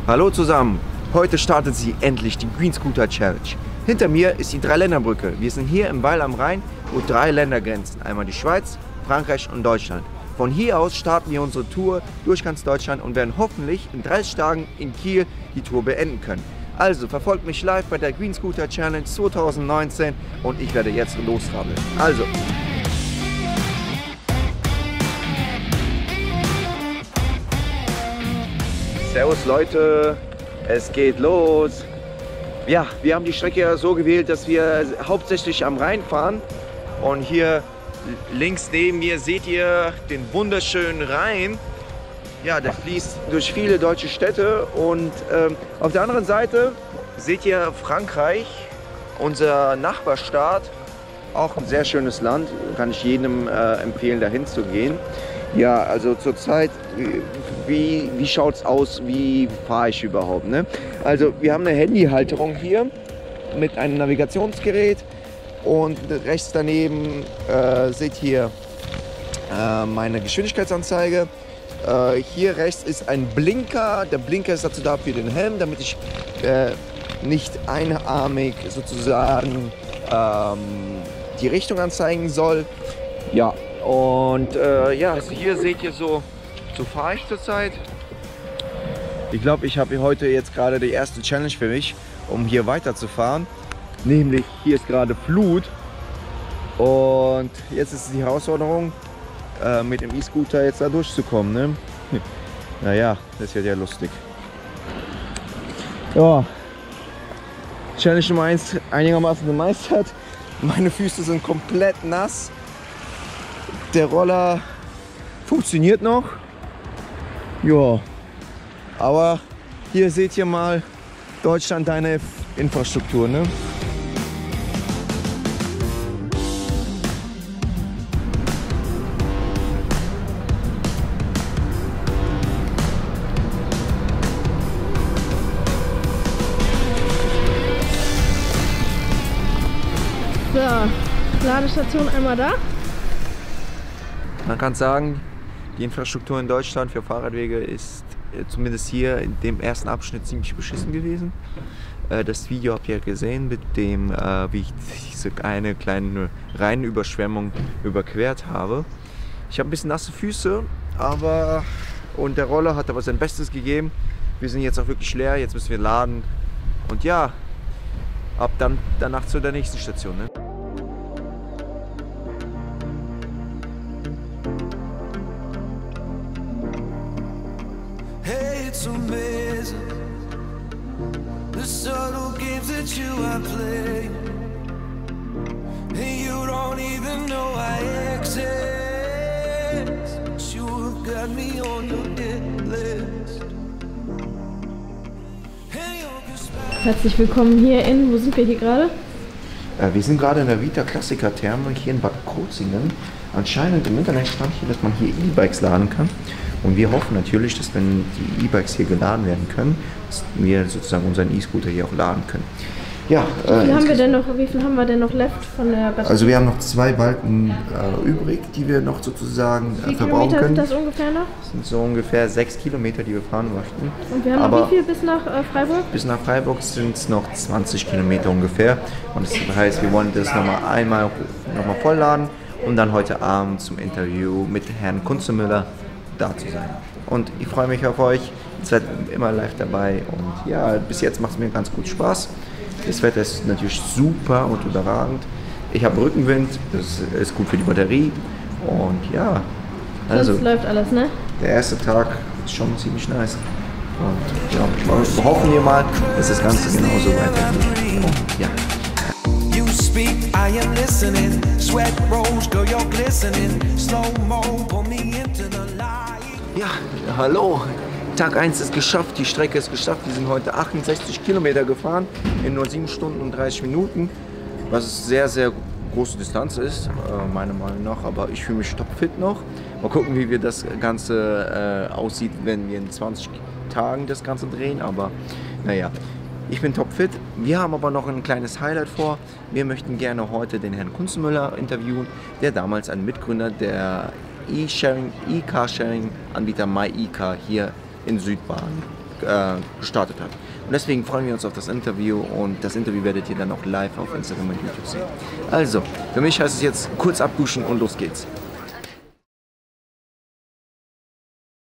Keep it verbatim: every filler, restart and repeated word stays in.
Hallo zusammen, heute startet sie endlich die Green Scooter Challenge. Hinter mir ist die Dreiländerbrücke. Wir sind hier im Weil am Rhein, wo drei Länder grenzen. Einmal die Schweiz, Frankreich und Deutschland. Von hier aus starten wir unsere Tour durch ganz Deutschland und werden hoffentlich in dreißig Tagen in Kiel die Tour beenden können. Also verfolgt mich live bei der Green Scooter Challenge zweitausendneunzehn und ich werde jetzt losradeln. Also. Servus Leute, es geht los. Ja, wir haben die Strecke so gewählt, dass wir hauptsächlich am Rhein fahren. Und hier links neben mir seht ihr den wunderschönen Rhein. Ja, der fließt durch viele deutsche Städte. Und ähm, auf der anderen Seite seht ihr Frankreich, unser Nachbarstaat. Auch ein sehr schönes Land, kann ich jedem äh, empfehlen, dahin zu gehen. Ja, also zurzeit, wie, wie schaut es aus, wie fahre ich überhaupt? Ne? Also wir haben eine Handyhalterung hier mit einem Navigationsgerät und rechts daneben äh, seht ihr äh, meine Geschwindigkeitsanzeige. Äh, hier rechts ist ein Blinker, der Blinker ist dazu da für den Helm, damit ich äh, nicht einarmig sozusagen ähm, die Richtung anzeigen soll. Ja. Und äh, ja, also hier seht ihr so, so fahre ich zurzeit. Ich glaube, ich habe heute jetzt gerade die erste Challenge für mich, um hier weiterzufahren. Nämlich, hier ist gerade Flut. Und jetzt ist die Herausforderung, äh, mit dem E-Scooter jetzt da durchzukommen. Ne? Naja, das wird ja lustig. Ja, Challenge Nummer eins einigermaßen gemeistert. Meine Füße sind komplett nass. Der Roller funktioniert noch. Ja, aber hier seht ihr mal Deutschland, deine Infrastruktur, ne? So, Ladestation einmal da. Man kann sagen, die Infrastruktur in Deutschland für Fahrradwege ist äh, zumindest hier in dem ersten Abschnitt ziemlich beschissen gewesen. Äh, das Video habt ihr gesehen, mit dem, äh, wie ich diese eine kleine Rheinüberschwemmung überquert habe. Ich habe ein bisschen nasse Füße, aber und der Roller hat aber sein Bestes gegeben. Wir sind jetzt auch wirklich leer, jetzt müssen wir laden. Und ja, ab dann danach zu der nächsten Station. Ne? It's amazing the subtle games that you are playing, and you don't even know I exist. But you have got me on your hit list. Herzlich willkommen hier in, wo sind wir hier gerade? Äh, wir sind gerade in der Vita Klassiker Therme hier in Bad Krozingen. Anscheinend im Internet stand hier, dass man hier E-Bikes laden kann. Und wir hoffen natürlich, dass wenn die E-Bikes hier geladen werden können, dass wir sozusagen unseren E-Scooter hier auch laden können. Ja, wie, viel äh, haben wir denn noch, wie viel haben wir denn noch left von der Batterie? Also wir haben noch zwei Balken äh, übrig, die wir noch sozusagen äh, verbrauchen können. Wie viele Kilometer sind das ungefähr noch? Das sind so ungefähr sechs Kilometer, die wir fahren möchten. Und wir haben Aber noch wie viel bis nach äh, Freiburg? Bis nach Freiburg sind es noch zwanzig Kilometer ungefähr. Und das heißt, wir wollen das nochmal einmal noch mal vollladen, um dann heute Abend zum Interview mit Herrn Kunzemüller da zu sein. Und ich freue mich auf euch, ihr seid immer live dabei und ja, bis jetzt macht es mir ganz gut Spaß. Das Wetter ist natürlich super und überragend. Ich habe Rückenwind, das ist gut für die Batterie und ja, also das läuft alles, ne? Der erste Tag ist schon ziemlich nice und ja, hoffen wir mal, dass das Ganze genauso weitergeht. Und, ja. I am listening, sweat rolls, girl, you're glistening, slow mo, pull me into the light. Ja, hallo, Tag eins ist geschafft, die Strecke ist geschafft. Wir sind heute achtundsechzig Kilometer gefahren in nur sieben Stunden und dreißig Minuten, was sehr, sehr große Distanz ist, äh, meiner Meinung nach, aber ich fühle mich topfit noch. Mal gucken, wie wir das Ganze äh, aussieht, wenn wir in zwanzig Tagen das Ganze drehen, aber naja. Ich bin topfit. Wir haben aber noch ein kleines Highlight vor. Wir möchten gerne heute den Herrn Kunzemüller interviewen, der damals ein Mitgründer der E-Sharing, E-Car-Sharing-Anbieter MyEcar hier in Südbaden äh, gestartet hat. Und deswegen freuen wir uns auf das Interview und das Interview werdet ihr dann auch live auf Instagram und YouTube sehen. Also, für mich heißt es jetzt kurz abduschen und los geht's.